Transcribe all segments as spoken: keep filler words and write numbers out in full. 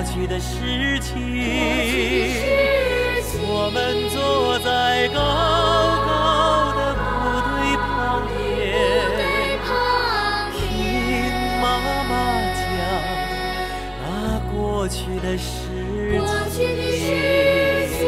过去的事情。我们坐在高高的部队旁边，听妈妈讲那过去的事情。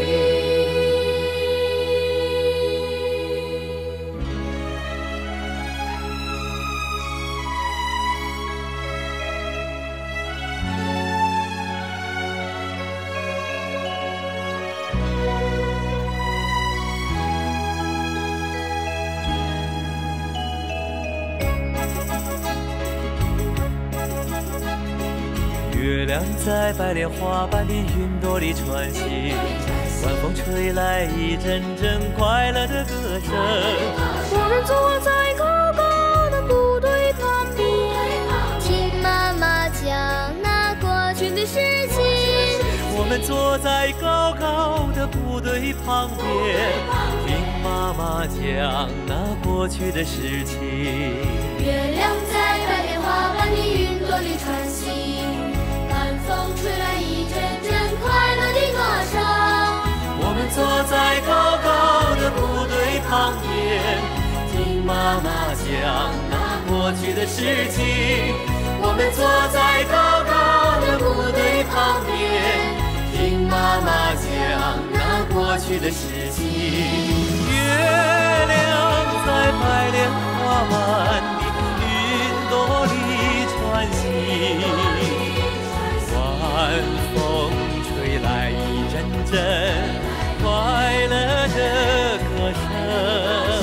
月亮在白莲花般的云朵里穿行，晚风吹来一阵阵快乐的歌声。 我们坐在高高的部队旁边，听妈妈讲那过去的事情。 我们坐在高高的部队旁边，听妈妈讲那过去的事情。 月亮在白莲花般的云朵里穿行，风吹来一阵阵快乐的歌声。 我们坐在高高的部队旁边，听妈妈讲那过去的事情。我们坐在高高的部队旁边，听妈妈讲那过去的事情。月亮在白莲花般的云朵里穿行，晚风吹来一阵阵快乐的歌声。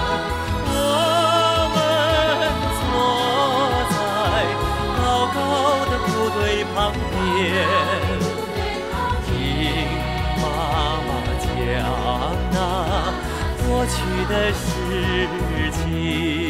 我们坐在高高的部队旁边，听妈妈讲那过去的事情。